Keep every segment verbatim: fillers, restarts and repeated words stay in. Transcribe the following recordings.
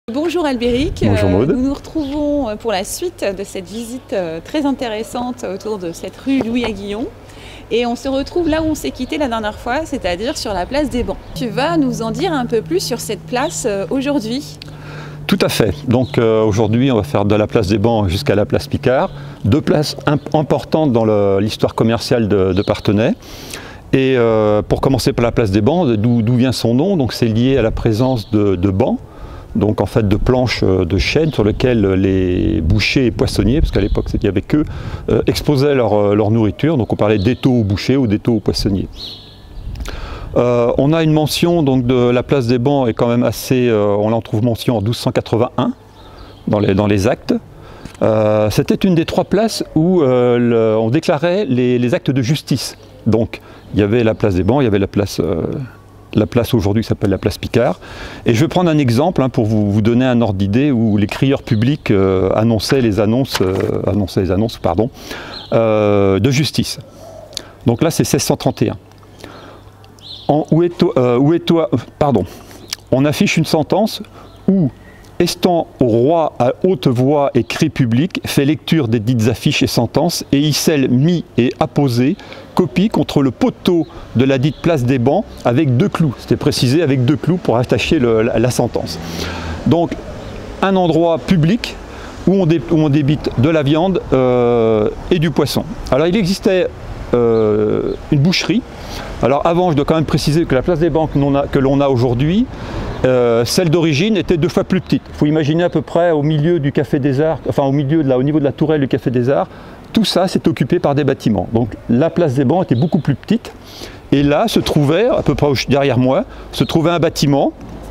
Bonjour Albéric, Bonjour Maud. Nous nous retrouvons pour la suite de cette visite très intéressante autour de cette rue Louis Aguillon. Et on se retrouve là où on s'est quitté la dernière fois, c'est-à-dire sur la place des Bancs. Tu vas nous en dire un peu plus sur cette place aujourd'hui? Tout à fait. Donc euh, aujourd'hui, on va faire de la place des Bancs jusqu'à la place Picard. Deux places importantes dans l'histoire commerciale de, de Parthenay. Et euh, pour commencer par la place des Bancs, d'où vient son nom? Donc c'est lié à la présence de, de bancs. Donc en fait de planches de chêne sur lesquelles les bouchers et poissonniers, parce qu'à l'époque il n'y avait qu'eux, euh, exposaient leur, leur nourriture. Donc on parlait d'étaux aux bouchers ou d'étaux aux poissonniers. Euh, on a une mention donc, de la place des Bancs, est quand même assez, euh, on en trouve mention en douze cent quatre-vingt-un dans les, dans les actes. Euh, C'était une des trois places où euh, le, on déclarait les, les actes de justice. Donc il y avait la place des Bancs, il y avait la place... Euh, La place aujourd'hui s'appelle la place Picard. Et je vais prendre un exemple hein, pour vous, vous donner un ordre d'idée où les crieurs publics euh, annonçaient les annonces, euh, annonçaient les annonces pardon, euh, de justice. Donc là c'est seize cent trente et un. En, où est toi, euh, où est toi, pardon, on affiche une sentence où, estant au roi à haute voix et cri public, fait lecture des dites affiches et sentences, et y scelle mis et apposé copie contre le poteau de la dite place des Bancs avec deux clous. C'était précisé avec deux clous pour attacher le, la, la sentence. Donc un endroit public où on, dé, où on débite de la viande euh, et du poisson. Alors il existait euh, une boucherie. Alors avant, je dois quand même préciser que la place des Bancs que l'on a, a aujourd'hui, euh, celle d'origine était deux fois plus petite. Il faut imaginer à peu près au milieu du Café des Arts, enfin au, milieu de la, au niveau de la tourelle du Café des Arts, tout ça s'est occupé par des bâtiments. Donc la place des Bancs était beaucoup plus petite. Et là se trouvait, à peu près derrière moi, se trouvait un bâtiment.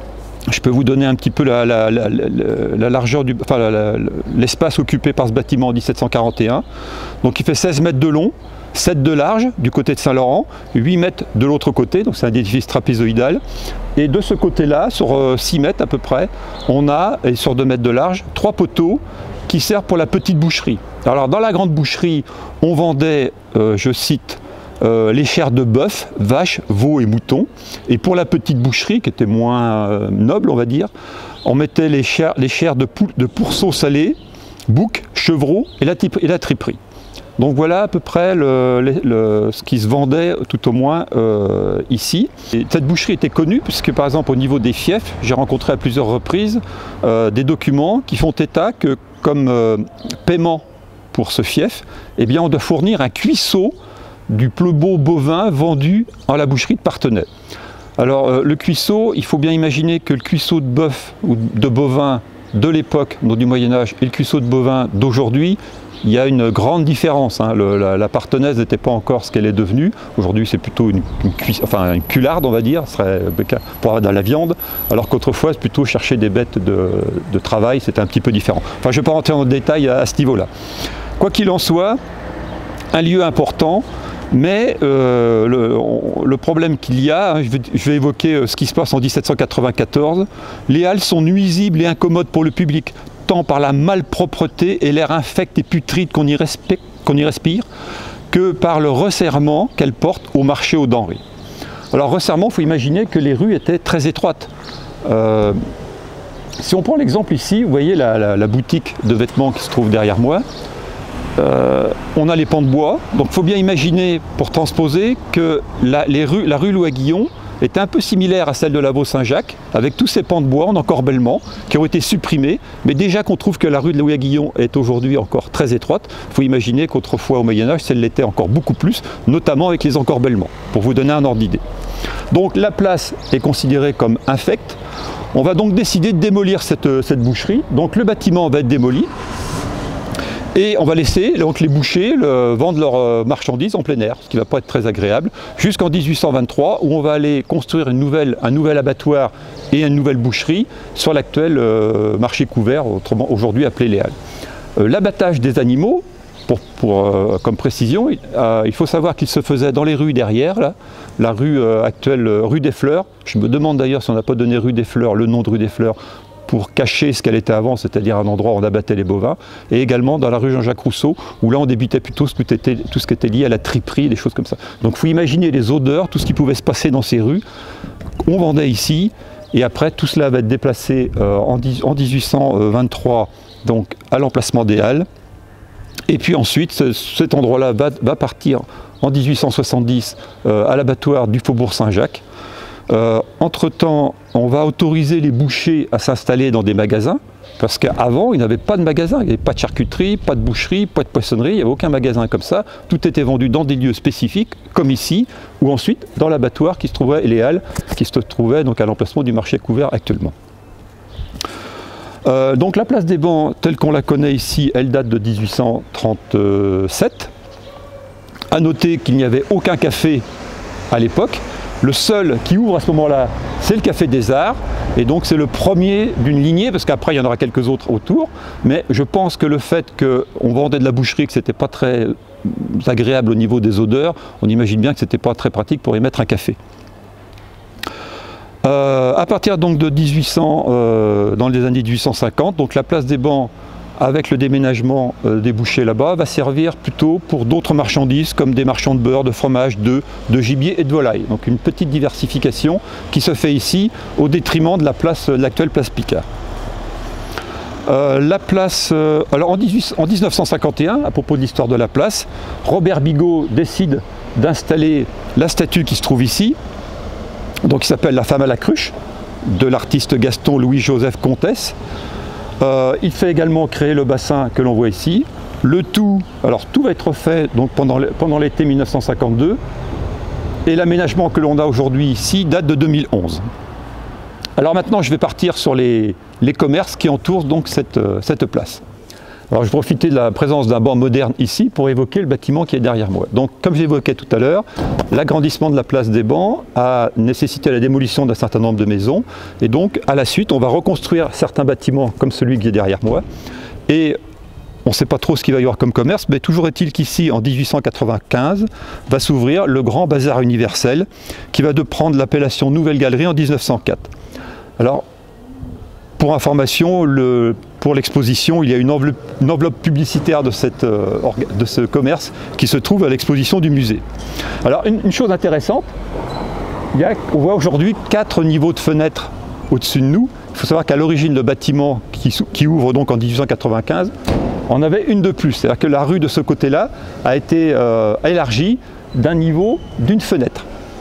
Je peux vous donner un petit peu la, la, la, la, la largeur du, enfin l'espace occupé par ce bâtiment en mille sept cent quarante et un. Donc il fait seize mètres de long, sept de large du côté de Saint-Laurent, huit mètres de l'autre côté, donc c'est un édifice trapézoïdal. Et de ce côté-là, sur six mètres à peu près, on a, et sur deux mètres de large, trois poteaux qui servent pour la petite boucherie. Alors dans la grande boucherie, on vendait, euh, je cite, euh, les chairs de bœuf, vaches, veaux et moutons. Et pour la petite boucherie, qui était moins euh, noble, on va dire, on mettait les chairs, les chairs de, pou de pourceaux salés, boucs, chevreaux et la, et la triperie. Donc voilà à peu près le, le, le, ce qui se vendait tout au moins euh, ici. Et cette boucherie était connue puisque par exemple au niveau des fiefs, j'ai rencontré à plusieurs reprises euh, des documents qui font état que comme euh, paiement pour ce fief, eh bien on doit fournir un cuisseau du plus beau bovin vendu à la boucherie de Parthenay. Alors euh, le cuisseau, il faut bien imaginer que le cuisseau de bœuf ou de bovin de l'époque, du Moyen-Âge, et le cuisseau de bovin d'aujourd'hui, il y a une grande différence. Hein. Le, la, la partenaise n'était pas encore ce qu'elle est devenue. Aujourd'hui, c'est plutôt une, une, enfin, une cularde, on va dire, ce serait pour avoir de la viande, alors qu'autrefois, c'est plutôt chercher des bêtes de, de travail, c'était un petit peu différent. Enfin, je ne vais pas rentrer en détail à, à ce niveau-là. Quoi qu'il en soit, un lieu important, mais euh, le, le problème qu'il y a, hein, je, vais, je vais évoquer ce qui se passe en mille sept cent quatre-vingt-quatorze, les halles sont nuisibles et incommodes pour le public, tant par la malpropreté et l'air infect et putride qu'on y, qu'on y respire, que par le resserrement qu'elles portent au marché aux denrées. Alors resserrement, il faut imaginer que les rues étaient très étroites. Euh, si on prend l'exemple ici, vous voyez la, la, la boutique de vêtements qui se trouve derrière moi, euh, on a les pans de bois, donc il faut bien imaginer, pour transposer, que la, les rues, la rue Louis Aguillon est un peu similaire à celle de la Vaux-Saint-Jacques, avec tous ces pans de bois en encorbellement qui ont été supprimés, mais déjà qu'on trouve que la rue de Louis Aguillon est aujourd'hui encore très étroite, il faut imaginer qu'autrefois au Moyen-Âge, celle l'était encore beaucoup plus, notamment avec les encorbellements, pour vous donner un ordre d'idée. Donc la place est considérée comme infecte, on va donc décider de démolir cette, cette boucherie, donc le bâtiment va être démoli, et on va laisser donc, les bouchers le, vendre leurs marchandises en plein air, ce qui ne va pas être très agréable, jusqu'en mille huit cent vingt-trois, où on va aller construire une nouvelle, un nouvel abattoir et une nouvelle boucherie sur l'actuel euh, marché couvert, autrement aujourd'hui appelé les Halles. Euh, L'abattage des animaux, pour, pour, euh, comme précision, euh, il faut savoir qu'il se faisait dans les rues derrière, là, la rue euh, actuelle, euh, rue des Fleurs. Je me demande d'ailleurs si on n'a pas donné rue des Fleurs, le nom de rue des Fleurs, pour cacher ce qu'elle était avant, c'est-à-dire un endroit où on abattait les bovins, et également dans la rue Jean-Jacques Rousseau, où là on débutait plutôt tout, était, tout ce qui était lié à la triperie, des choses comme ça. Donc il faut imaginer les odeurs, tout ce qui pouvait se passer dans ces rues. On vendait ici, Et après, tout cela va être déplacé euh, en, en mille huit cent vingt-trois donc, à l'emplacement des Halles. Et puis ensuite, ce, cet endroit-là va, va partir en mille huit cent soixante-dix euh, à l'abattoir du Faubourg Saint-Jacques. Euh, entre-temps, on va autoriser les bouchers à s'installer dans des magasins, parce qu'avant, il n'y avait pas de magasin, il n'y avait pas de charcuterie, pas de boucherie, pas de poissonnerie, il n'y avait aucun magasin comme ça. Tout était vendu dans des lieux spécifiques, comme ici, ou ensuite dans l'abattoir qui se trouvait, et les halles qui se trouvaient donc à l'emplacement du marché couvert actuellement. Euh, donc la place des Bancs, telle qu'on la connaît ici, elle date de mille huit cent trente-sept. À noter qu'il n'y avait aucun café à l'époque. Le seul qui ouvre à ce moment-là, c'est le Café des Arts, et donc c'est le premier d'une lignée, parce qu'après il y en aura quelques autres autour, mais je pense que le fait qu'on vendait de la boucherie, que ce n'était pas très agréable au niveau des odeurs, on imagine bien que ce n'était pas très pratique pour y mettre un café. Euh, à partir donc de mille huit cents, euh, dans les années mille huit cent cinquante, donc la place des Bancs, avec le déménagement euh, des bouchers là-bas, va servir plutôt pour d'autres marchandises comme des marchands de beurre, de fromage, d'œufs, de gibier et de volaille. Donc une petite diversification qui se fait ici au détriment de la place, l'actuelle place Picard. Euh, la place, euh, alors en, dix-huit, en mille neuf cent cinquante et un, à propos de l'histoire de la place, Robert Bigot décide d'installer la statue qui se trouve ici, donc qui s'appelle La femme à la cruche, de l'artiste Gaston Louis-Joseph Comtesse. Euh, il fait également créer le bassin que l'on voit ici. Le tout, alors tout va être fait donc pendant, pendant l'été mille neuf cent cinquante-deux, et l'aménagement que l'on a aujourd'hui ici date de deux mille onze. Alors maintenant je vais partir sur les, les commerces qui entourent donc cette, cette place. Alors je vais profiter de la présence d'un banc moderne ici pour évoquer le bâtiment qui est derrière moi. Donc comme j'évoquais tout à l'heure, l'agrandissement de la place des Bancs a nécessité la démolition d'un certain nombre de maisons, et donc à la suite on va reconstruire certains bâtiments comme celui qui est derrière moi, et on ne sait pas trop ce qu'il va y avoir comme commerce, mais toujours est-il qu'ici en mille huit cent quatre-vingt-quinze va s'ouvrir le grand bazar universel qui va de prendre l'appellation Nouvelle Galerie en mille neuf cent quatre. Alors pour information, le, pour l'exposition, il y a une enveloppe, une enveloppe publicitaire de, cette, euh, de ce commerce qui se trouve à l'exposition du musée. Alors une, une chose intéressante, il y a, on voit aujourd'hui quatre niveaux de fenêtres au-dessus de nous. Il faut savoir qu'à l'origine, le bâtiment qui, qui ouvre donc en mille huit cent quatre-vingt-quinze en avait une de plus. C'est-à-dire que la rue de ce côté-là a été euh, élargie d'un niveau d'une fenêtre.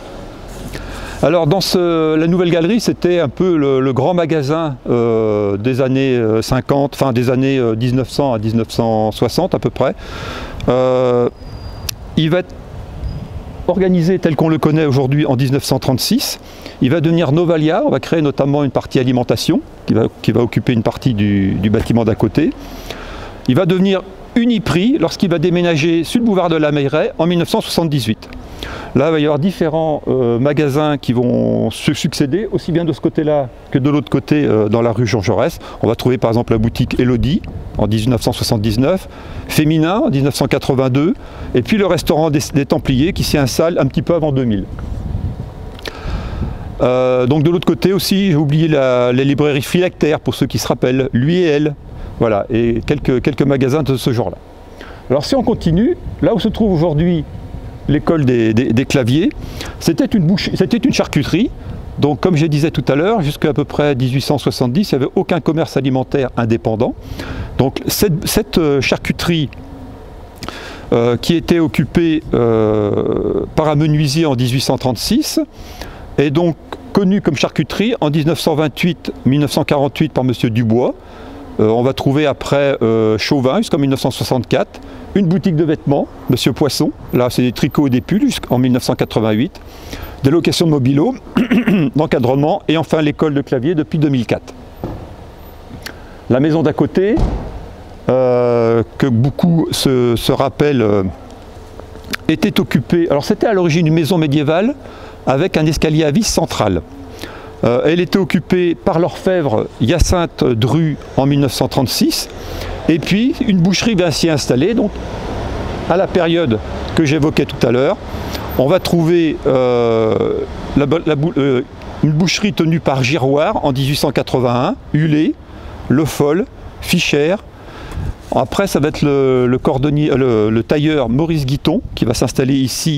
Alors dans ce, la Nouvelle Galerie, c'était un peu le, le grand magasin euh, des années cinquante, enfin des années mille neuf cents à mille neuf cent soixante à peu près. Euh, il va être organisé tel qu'on le connaît aujourd'hui en mille neuf cent trente-six. Il va devenir Novalia, on va créer notamment une partie alimentation qui va, qui va occuper une partie du, du bâtiment d'à côté. Il va devenir Uniprix lorsqu'il va déménager sur le boulevard de la Meilleraie en mille neuf cent soixante-dix-huit. Là, il va y avoir différents euh, magasins qui vont se succéder, aussi bien de ce côté-là que de l'autre côté, euh, dans la rue Jean Jaurès. On va trouver par exemple la boutique Elodie en mille neuf cent soixante-dix-neuf, Féminin en mille neuf cent quatre-vingt-deux, et puis le restaurant des, des Templiers qui s'y installe un petit peu avant deux mille. Euh, donc de l'autre côté aussi, j'ai oublié la, la librairie Phylactère, pour ceux qui se rappellent, lui et elle, voilà, et quelques, quelques magasins de ce genre-là. Alors si on continue, là où se trouve aujourd'hui l'école des, des, des claviers, c'était une, une charcuterie. Donc comme je disais tout à l'heure, jusqu'à à peu près mille huit cent soixante-dix, il n'y avait aucun commerce alimentaire indépendant. Donc cette, cette charcuterie euh, qui était occupée euh, par un menuisier en mille huit cent trente-six est donc connue comme charcuterie en mille neuf cent vingt-huit mille neuf cent quarante-huit par M. Dubois. Euh, on va trouver après euh, Chauvin jusqu'en mille neuf cent soixante-quatre, une boutique de vêtements, M. Poisson, là c'est des tricots et des pulls jusqu'en mille neuf cent quatre-vingt-huit, des locations de mobilos, d'encadrement, et enfin l'école de clavier depuis deux mille quatre. La maison d'à côté, euh, que beaucoup se, se rappellent, euh, était occupée, alors c'était à l'origine une maison médiévale avec un escalier à vis central. Euh, elle était occupée par l'orfèvre Hyacinthe Dru en mille neuf cent trente-six, et puis une boucherie va s'y installer. Donc à la période que j'évoquais tout à l'heure, on va trouver euh, la, la, euh, une boucherie tenue par Giroir en mille huit cent quatre-vingt-un, Hulé, Le Foll, Fischer. Après ça va être le, le, cordonnier, le, le tailleur Maurice Guiton qui va s'installer ici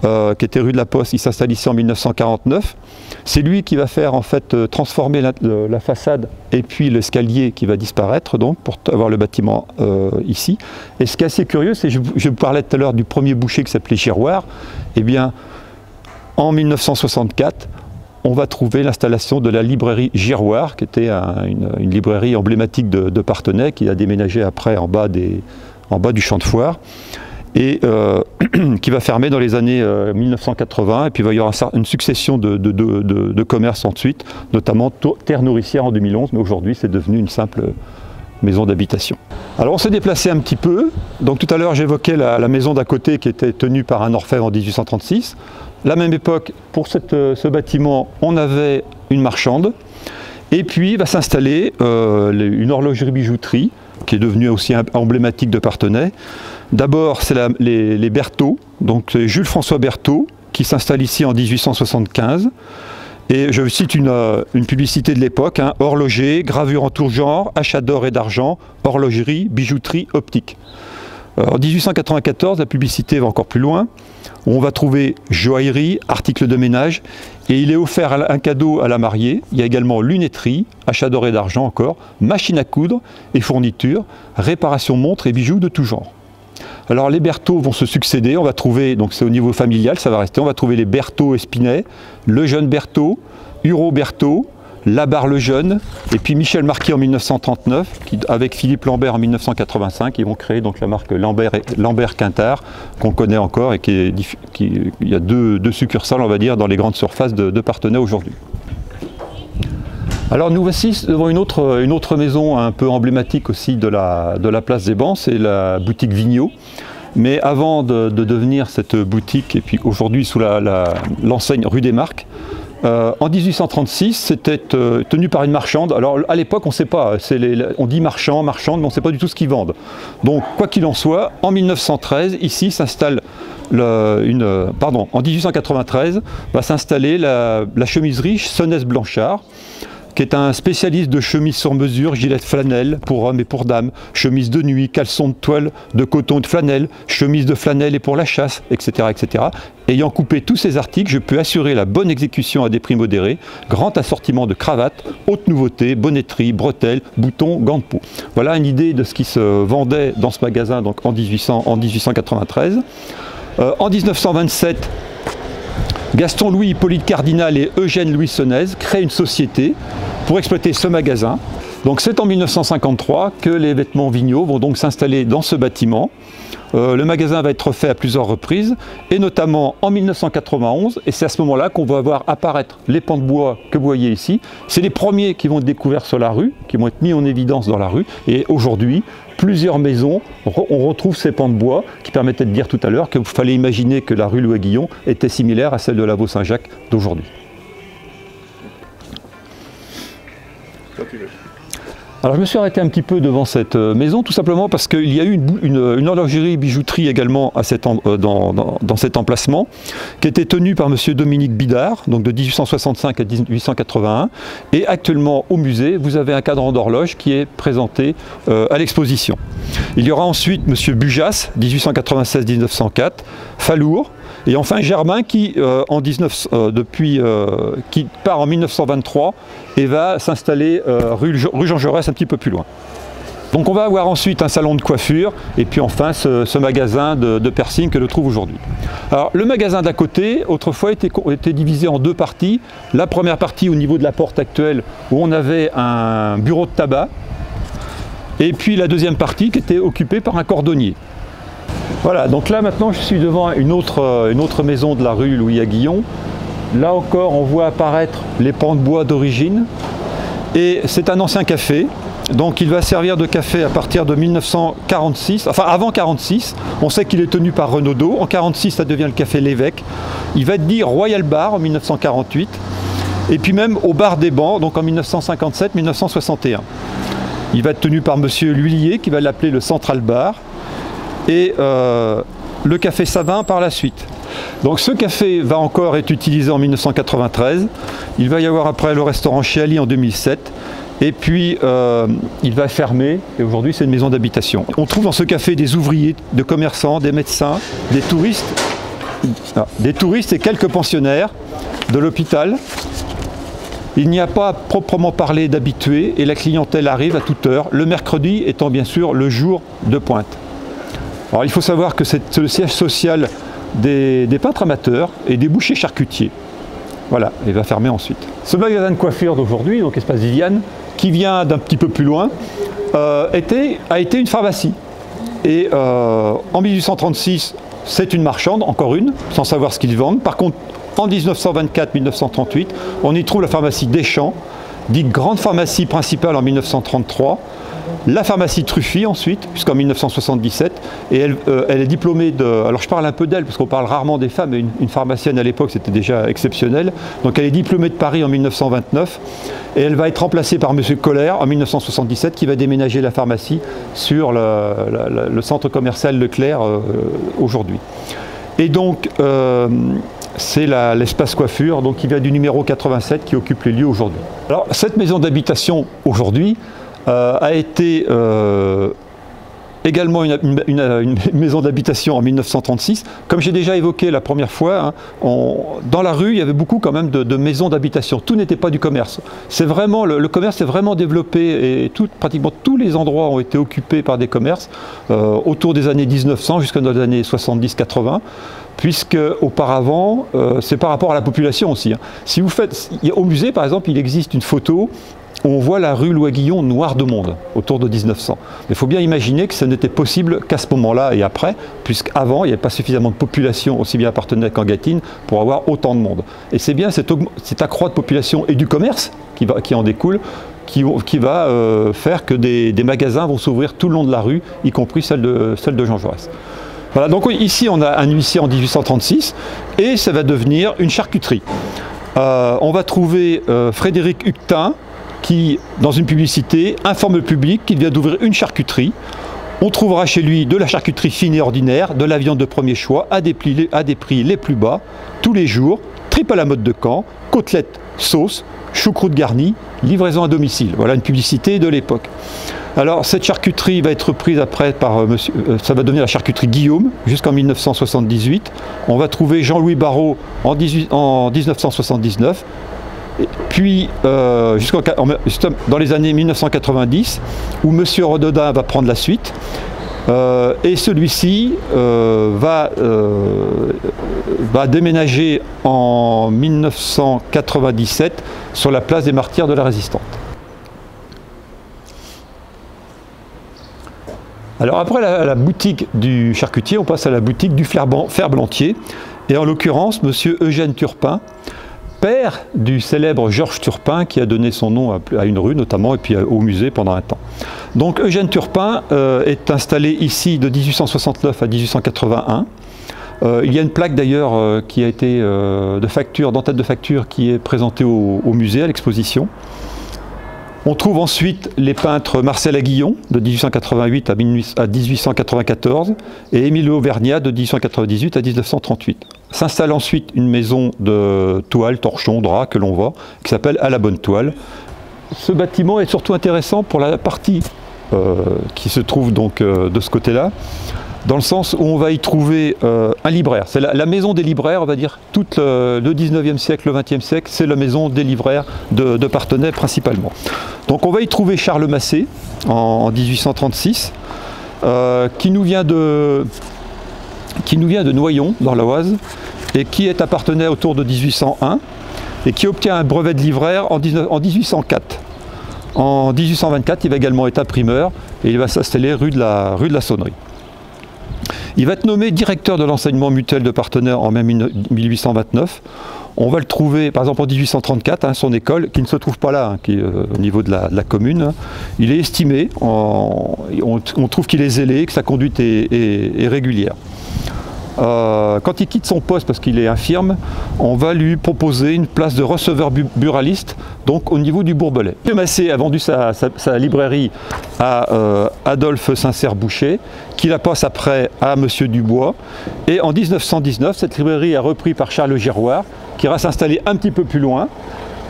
euh, qui était rue de la Poste. Il s'installe ici en mille neuf cent quarante-neuf. C'est lui qui va faire en fait euh, transformer la, le, la façade et puis l'escalier qui va disparaître donc pour avoir le bâtiment euh, ici. Et ce qui est assez curieux, c'est je, je vous parlais tout à l'heure du premier boucher qui s'appelait Girouard. Eh bien, en mille neuf cent soixante-quatre, on va trouver l'installation de la librairie Girouard, qui était un, une, une librairie emblématique de, de Parthenay, qui a déménagé après en bas, des, en bas du champ de foire, et euh, qui va fermer dans les années euh, mille neuf cent quatre-vingts, et puis il va y avoir une succession de, de, de, de, de commerces ensuite, notamment Terre Nourricière en deux mille onze, mais aujourd'hui c'est devenu une simple maison d'habitation. Alors on s'est déplacé un petit peu, donc tout à l'heure j'évoquais la, la maison d'à côté qui était tenue par un orfèvre en mille huit cent trente-six. La même époque, pour cette, ce bâtiment, on avait une marchande, et puis va s'installer euh, une horlogerie-bijouterie, qui est devenue aussi emblématique de Parthenay. D'abord, c'est les, les Berthaud, donc c'est Jules-François Berthaud, qui s'installe ici en mille huit cent soixante-quinze. Et je cite une, une publicité de l'époque, hein, horloger, gravure en tout genre, achat d'or et d'argent, horlogerie, bijouterie, optique. En mille huit cent quatre-vingt-quatorze, la publicité va encore plus loin. On va trouver joaillerie, articles de ménage, et il est offert un cadeau à la mariée. Il y a également lunetterie, achat d'or et d'argent encore, machine à coudre et fournitures, réparation montres et bijoux de tout genre. Alors les Berthaud vont se succéder, on va trouver, donc c'est au niveau familial, ça va rester, on va trouver les Berthaud Espinet, le jeune Berthaud, Hureau Berthaud, Labarre le jeune, et puis Michel Marquis en mille neuf cent trente-neuf, qui, avec Philippe Lambert en mille neuf cent quatre-vingt-cinq, ils vont créer donc la marque Lambert, Lambert Quintard, qu'on connaît encore et qui est, qui, il y a deux, deux succursales, on va dire, dans les grandes surfaces de, de Parthenay aujourd'hui. Alors nous voici devant une autre, une autre maison un peu emblématique aussi de la, de la place des Bancs, c'est la boutique Vigneault. Mais avant de, de devenir cette boutique, et puis aujourd'hui sous l'enseigne la, la, rue des Marques, Euh, en mille huit cent trente-six, c'était euh, tenu par une marchande. Alors à l'époque, on ne sait pas, les, on dit marchand, marchande, mais on ne sait pas du tout ce qu'ils vendent. Donc quoi qu'il en soit, en mille neuf cent treize, ici s'installe une, pardon, en mille huit cent quatre-vingt-treize, va s'installer la, la chemiserie Sonnès Blanchard, qui est un spécialiste de chemises sur mesure, gilets de flanelle pour hommes et pour dames, chemises de nuit, caleçons de toile, de coton et de flanelle, chemises de flanelle et pour la chasse, et cetera, et cetera. Ayant coupé tous ces articles, je peux assurer la bonne exécution à des prix modérés, grand assortiment de cravates, haute nouveauté, bonnetterie, bretelles, boutons, gants de peau. Voilà une idée de ce qui se vendait dans ce magasin donc en, mille huit cents, en mille huit cent quatre-vingt-treize. Euh, en mille neuf cent vingt-sept, Gaston Louis Hippolyte Cardinal et Eugène Louis Sonez créent une société pour exploiter ce magasin. Donc c'est en mille neuf cent cinquante-trois que les vêtements Vigneault vont donc s'installer dans ce bâtiment. Euh, le magasin va être refait à plusieurs reprises, et notamment en mille neuf cent quatre-vingt-onze, et c'est à ce moment-là qu'on va voir apparaître les pans de bois que vous voyez ici. C'est les premiers qui vont être découverts sur la rue, qui vont être mis en évidence dans la rue, et aujourd'hui, plusieurs maisons, on retrouve ces pans de bois qui permettaient de dire tout à l'heure qu'il fallait imaginer que la rue Louis-Aguillon était similaire à celle de la Vaux-Saint-Jacques d'aujourd'hui. Alors je me suis arrêté un petit peu devant cette maison, tout simplement parce qu'il y a eu une, une, une horlogerie bijouterie également à cet en, dans, dans, dans cet emplacement, qui était tenue par monsieur Dominique Bidard, donc de mille huit cent soixante-cinq à mille huit cent quatre-vingt-un, et actuellement au musée, vous avez un cadran d'horloge qui est présenté euh, à l'exposition. Il y aura ensuite monsieur Bujas, mille huit cent quatre-vingt-seize à mille neuf cent quatre, Falour, et enfin Germain qui, euh, en dix-neuf, euh, depuis, euh, qui part en mille neuf cent vingt-trois et va s'installer euh, rue, rue Jean Jaurès un petit peu plus loin. Donc on va avoir ensuite un salon de coiffure et puis enfin ce, ce magasin de, de piercing que l'on trouve aujourd'hui. Alors le magasin d'à côté, autrefois, était, était divisé en deux parties. La première partie au niveau de la porte actuelle où on avait un bureau de tabac, et puis la deuxième partie qui était occupée par un cordonnier. Voilà, donc là maintenant je suis devant une autre, une autre maison de la rue Louis-Aguillon. Là encore on voit apparaître les pans de bois d'origine, et c'est un ancien café. Donc il va servir de café à partir de mille neuf cent quarante-six, enfin avant quarante-six, on sait qu'il est tenu par Renaudot. En quarante-six ça devient le café L'Évêque. Il va être dit Royal Bar en mille neuf cent quarante-huit, et puis même au bar des Bancs, donc en mille neuf cent cinquante-sept à mille neuf cent soixante et un. Il va être tenu par monsieur L'Huillier qui va l'appeler le Central Bar, et euh, le café Savin par la suite. Donc ce café va encore être utilisé en mille neuf cent quatre-vingt-treize, il va y avoir après le restaurant Chez Ali en deux mille sept, et puis euh, il va fermer, et aujourd'hui c'est une maison d'habitation. On trouve dans ce café des ouvriers, des commerçants, des médecins, des touristes ah, des touristes et quelques pensionnaires de l'hôpital. Il n'y a pas à proprement parler d'habitués et la clientèle arrive à toute heure, le mercredi étant bien sûr le jour de pointe. Alors il faut savoir que c'est le siège social des, des peintres amateurs et des bouchers charcutiers. Voilà, il va fermer ensuite. Ce magasin de coiffure d'aujourd'hui, donc Espace Viviane, qui vient d'un petit peu plus loin, euh, était, a été une pharmacie. Et euh, en mille huit cent trente-six, c'est une marchande, encore une, sans savoir ce qu'ils vendent. Par contre, en mille neuf cent vingt-quatre mille neuf cent trente-huit, on y trouve la pharmacie Deschamps, dite grande pharmacie principale en mille neuf cent trente-trois, la pharmacie Truffy ensuite, jusqu'en mille neuf cent soixante-dix-sept, et elle, euh, elle est diplômée de... Alors je parle un peu d'elle, parce qu'on parle rarement des femmes, mais une, une pharmacienne à l'époque c'était déjà exceptionnel. Donc elle est diplômée de Paris en mille neuf cent vingt-neuf, et elle va être remplacée par M. Colère en mille neuf cent soixante-dix-sept, qui va déménager la pharmacie sur le, le, le centre commercial Leclerc euh, aujourd'hui. Et donc... Euh, c'est l'espace coiffure, donc qui vient du numéro quatre-vingt-sept qui occupe les lieux aujourd'hui. Alors cette maison d'habitation aujourd'hui euh, a été euh, également une, une, une, une maison d'habitation en mille neuf cent trente-six. Comme j'ai déjà évoqué la première fois, hein, on, dans la rue il y avait beaucoup quand même de, de maisons d'habitation. Tout n'était pas du commerce. C'est vraiment le, le commerce est vraiment développé et tout, pratiquement tous les endroits ont été occupés par des commerces euh, autour des années mille neuf cents jusqu'à les années soixante-dix quatre-vingts. Puisque auparavant, euh, c'est par rapport à la population aussi. Hein. Si vous faites, au musée par exemple, il existe une photo où on voit la rue Louis-Aguillon noire de monde, autour de mille neuf cents. Mais il faut bien imaginer que ce n'était possible qu'à ce moment-là et après, puisqu'avant, il n'y avait pas suffisamment de population, aussi bien à Parthenay qu'en Gâtine, pour avoir autant de monde. Et c'est bien cet, cet accroît de population et du commerce qui, va, qui en découle, qui, qui va euh, faire que des, des magasins vont s'ouvrir tout le long de la rue, y compris celle de, celle de Jean Jaurès. Voilà, donc ici on a un huissier en mille huit cent trente-six et ça va devenir une charcuterie. Euh, on va trouver euh, Frédéric Huquetin qui, dans une publicité, informe le public qu'il vient d'ouvrir une charcuterie. On trouvera chez lui de la charcuterie fine et ordinaire, de la viande de premier choix à des, plis, à des prix les plus bas, tous les jours, tripes à la mode de Caen, côtelettes, sauce, choucroute garnie, livraison à domicile. Voilà une publicité de l'époque. Alors cette charcuterie va être reprise après par euh, monsieur, euh, ça va devenir la charcuterie Guillaume jusqu'en mille neuf cent soixante-dix-huit. On va trouver Jean-Louis Barrault en, en mille neuf cent soixante-dix-neuf. Et puis euh, jusqu'en dans les années mille neuf cent quatre-vingt-dix où monsieur Rododin va prendre la suite. Euh, et celui-ci euh, va, euh, va déménager en mille neuf cent quatre-vingt-dix-sept sur la place des Martyrs de la Résistante. Alors après la, la boutique du charcutier, on passe à la boutique du ferblantier, et en l'occurrence monsieur Eugène Turpin, père du célèbre Georges Turpin qui a donné son nom à, à une rue notamment et puis au musée pendant un temps. Donc Eugène Turpin euh, est installé ici de mille huit cent soixante-neuf à mille huit cent quatre-vingt-un. Euh, il y a une plaque d'ailleurs euh, qui a été euh, de facture, d'entête de facture qui est présentée au, au musée à l'exposition. On trouve ensuite les peintres Marcel Aguillon de mille huit cent quatre-vingt-huit à mille huit cent quatre-vingt-quatorze et Émile Auvergnat de mille huit cent quatre-vingt-dix-huit à mille neuf cent trente-huit. S'installe ensuite une maison de toile, torchon, drap que l'on voit, qui s'appelle À la Bonne Toile. Ce bâtiment est surtout intéressant pour la partie euh, qui se trouve donc euh, de ce côté-là, dans le sens où on va y trouver euh, un libraire. C'est la, la maison des libraires, on va dire, tout le, le dix-neuvième siècle, le vingtième siècle, c'est la maison des libraires de, de Parthenay principalement. Donc on va y trouver Charles Massé en, en mille huit cent trente-six, euh, qui nous vient de, qui nous vient de Noyon, dans l'Oise, et qui est à Parthenay autour de mille huit cent un, et qui obtient un brevet de livraire en, en mille huit cent quatre. En mille huit cent vingt-quatre, il va également être imprimeur, et il va s'installer rue de la, rue de la Sonnerie. Il va être nommé directeur de l'enseignement mutuel de Parthenay en mai mille huit cent vingt-neuf. On va le trouver, par exemple, en mille huit cent trente-quatre, hein, son école, qui ne se trouve pas là, hein, qui est euh, au niveau de la, de la commune. Hein. Il est estimé, en, on, on trouve qu'il est zélé, que sa conduite est, est, est régulière. Euh, quand il quitte son poste parce qu'il est infirme, on va lui proposer une place de receveur bu buraliste, donc au niveau du Bourbelais. M. Massé a vendu sa, sa, sa librairie à euh, Adolphe Sincère-Boucher, qui la passe après à M. Dubois, et en mille neuf cent dix-neuf, cette librairie est reprise par Charles Giroir, qui ira s'installer un petit peu plus loin,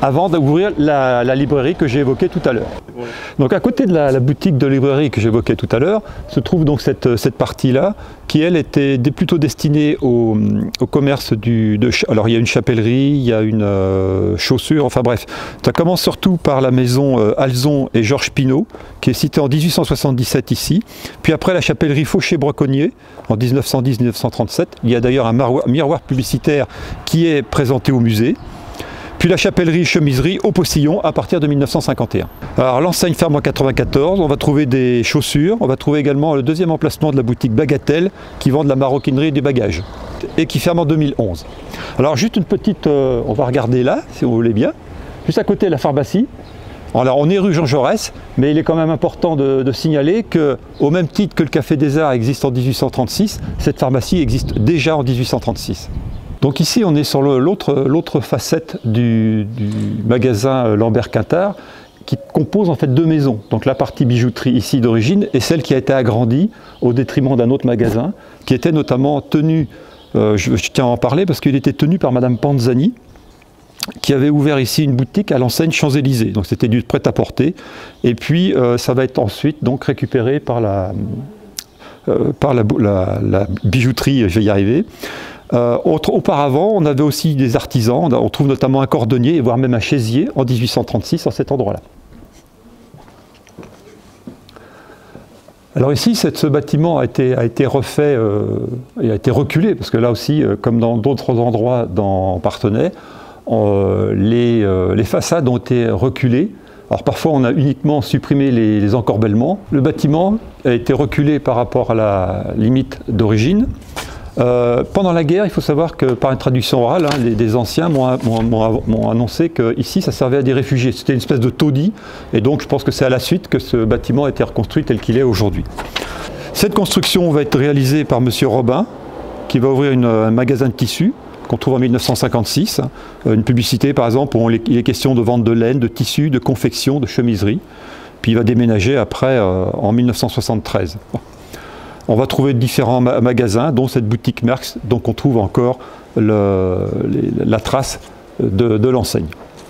avant d'ouvrir la, la librairie que j'ai évoquée tout à l'heure. Donc à côté de la, la boutique de librairie que j'évoquais tout à l'heure, se trouve donc cette, cette partie-là, qui elle était plutôt destinée au, au commerce du... De, alors il y a une chapellerie, il y a une euh, chaussure, enfin bref. Ça commence surtout par la maison euh, Alzon et Georges Pinault, qui est citée en mille huit cent soixante-dix-sept ici. Puis après la chapellerie Fauché-Braconnier, en mille neuf cent dix mille neuf cent trente-sept. Il y a d'ailleurs un miroir, miroir publicitaire qui est présenté au musée. Puis la chapellerie chemiserie au Postillon à partir de mille neuf cent cinquante et un. Alors l'enseigne ferme en mille neuf cent quatre-vingt-quatorze, on va trouver des chaussures, on va trouver également le deuxième emplacement de la boutique Bagatelle qui vend de la maroquinerie et des bagages et qui ferme en deux mille onze. Alors juste une petite, euh, on va regarder là si vous voulez bien, juste à côté la pharmacie. Alors on est rue Jean Jaurès, mais il est quand même important de, de signaler qu'au même titre que le Café des Arts existe en mille huit cent trente-six, cette pharmacie existe déjà en mille huit cent trente-six. Donc ici on est sur l'autre facette du, du magasin Lambert-Quintard qui compose en fait deux maisons. Donc la partie bijouterie ici d'origine et celle qui a été agrandie au détriment d'un autre magasin qui était notamment tenu, euh, je, je tiens à en parler parce qu'il était tenu par Madame Panzani qui avait ouvert ici une boutique à l'enseigne Champs-Élysées. Donc c'était du prêt-à-porter et puis euh, ça va être ensuite donc récupéré par la, euh, par la, la, la bijouterie, je vais y arriver. Euh, auparavant, on avait aussi des artisans, on trouve notamment un cordonnier, voire même un chaisier en mille huit cent trente-six à cet endroit-là. Alors ici, cette, ce bâtiment a été, a été refait euh, et a été reculé, parce que là aussi, euh, comme dans d'autres endroits dans Parthenay, euh, les, euh, les façades ont été reculées. Alors parfois, on a uniquement supprimé les, les encorbellements. Le bâtiment a été reculé par rapport à la limite d'origine. Euh, pendant la guerre, il faut savoir que par une traduction orale, hein, les, les anciens m'ont annoncé qu'ici ça servait à des réfugiés. C'était une espèce de taudis et donc je pense que c'est à la suite que ce bâtiment a été reconstruit tel qu'il est aujourd'hui. Cette construction va être réalisée par Monsieur Robin qui va ouvrir une, un magasin de tissus qu'on trouve en mille neuf cent cinquante-six. Une publicité par exemple où on, il est question de vente de laine, de tissus, de confection, de chemiserie. Puis il va déménager après euh, en mille neuf cent soixante-treize. On va trouver différents ma magasins, dont cette boutique Merckx, donc on trouve encore le, les, la trace de, de l'enseigne.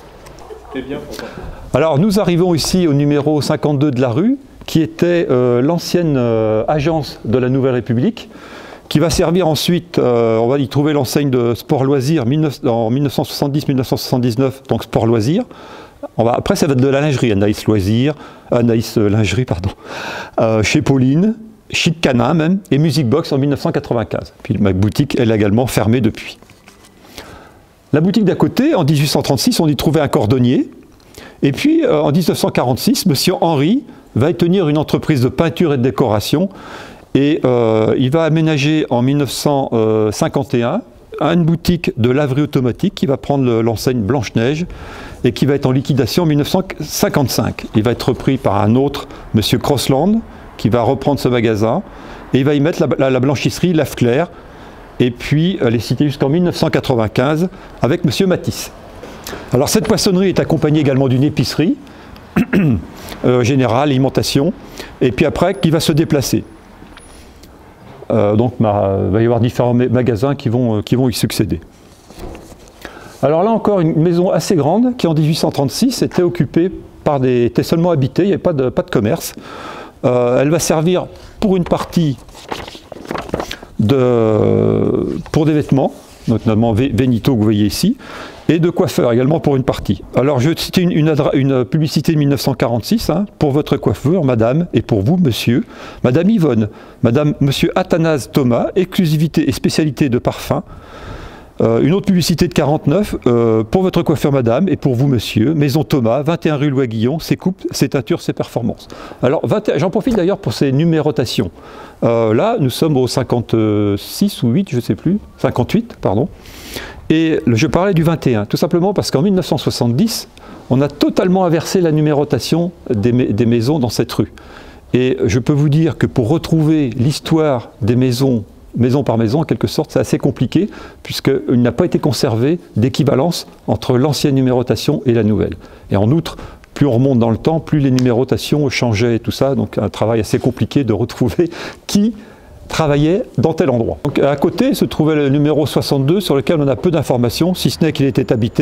Alors nous arrivons ici au numéro cinquante-deux de la rue, qui était euh, l'ancienne euh, agence de la Nouvelle République, qui va servir ensuite, euh, on va y trouver l'enseigne de sport loisirs en mille neuf cent soixante-dix mille neuf cent soixante-dix-neuf, donc sport loisirs. On va, après ça va être de la lingerie, Anaïs Loisirs, Anaïs euh, Lingerie, pardon, euh, chez Pauline, Chic Canin même, et Music Box en mille neuf cent quatre-vingt-quinze. Puis ma boutique, elle est également fermée depuis. La boutique d'à côté, en mille huit cent trente-six, on y trouvait un cordonnier. Et puis, euh, en mille neuf cent quarante-six, Monsieur Henry va y tenir une entreprise de peinture et de décoration. Et euh, il va aménager en mille neuf cent cinquante et un une boutique de laverie automatique qui va prendre l'enseigne Blanche-Neige et qui va être en liquidation en mille neuf cent cinquante-cinq. Il va être repris par un autre, Monsieur Crossland, qui va reprendre ce magasin, et il va y mettre la, la, la blanchisserie Lave Claire, et puis elle est citée jusqu'en mille neuf cent quatre-vingt-quinze avec Monsieur Matisse. Alors cette poissonnerie est accompagnée également d'une épicerie, euh, générale, alimentation, et puis après qui va se déplacer. Euh, donc il va y avoir différents magasins qui vont, euh, qui vont y succéder. Alors là encore une maison assez grande qui en mille huit cent trente-six était occupée par des... était seulement habitée, il n'y avait pas de, pas de commerce. Euh, elle va servir pour une partie de, pour des vêtements, notamment Vénito que vous voyez ici, et de coiffeur également pour une partie. Alors je cite une, une, une publicité de mille neuf cent quarante-six, hein, pour votre coiffeur, madame, et pour vous, monsieur, madame Yvonne, madame, monsieur Athanase Thomas, exclusivité et spécialité de parfum. Euh, une autre publicité de quarante-neuf, euh, pour votre coiffeur madame et pour vous monsieur, Maison Thomas, vingt et un rue Louis Guillon, ses coupes, ses teintures, ses performances. Alors j'en profite d'ailleurs pour ces numérotations. Euh, là nous sommes au cinquante-six ou huit, je ne sais plus, cinquante-huit pardon, et je parlais du vingt et un, tout simplement parce qu'en mille neuf cent soixante-dix, on a totalement inversé la numérotation des, des maisons dans cette rue. Et je peux vous dire que pour retrouver l'histoire des maisons maison par maison, en quelque sorte, c'est assez compliqué, puisqu'il n'a pas été conservé d'équivalence entre l'ancienne numérotation et la nouvelle. Et en outre, plus on remonte dans le temps, plus les numérotations changeaient et tout ça, donc un travail assez compliqué de retrouver qui travaillait dans tel endroit. Donc, à côté se trouvait le numéro soixante-deux, sur lequel on a peu d'informations, si ce n'est qu'il était habité